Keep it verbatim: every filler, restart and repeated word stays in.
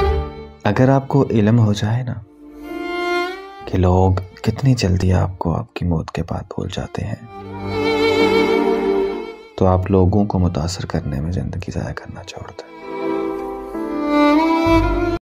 अगर आपको इल्म हो जाए ना कि लोग कितनी जल्दी आपको आपकी मौत के बाद भूल जाते हैं, तो आप लोगों को मुतासर करने में ज़िंदगी ज़ाया करना छोड़ दें।